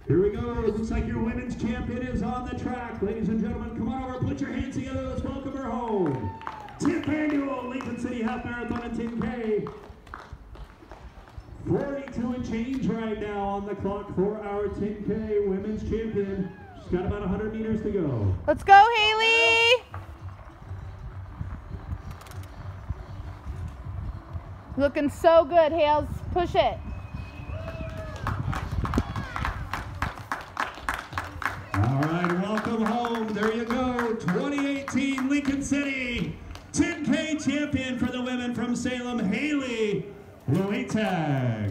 Here we go. It looks like your women's champion is on the track. Ladies and gentlemen, come on over, put your hands together. Let's welcome her home. 10th annual Lincoln City Half Marathon and 10K. 42 and change right now on the clock for our 10K women's champion. She's got about 100 meters to go. Let's go, Haley! Looking so good, Hales. Push it. All right, welcome home. There you go. 2018 Lincoln City 10K champion for the women from Salem, Haley Luetag.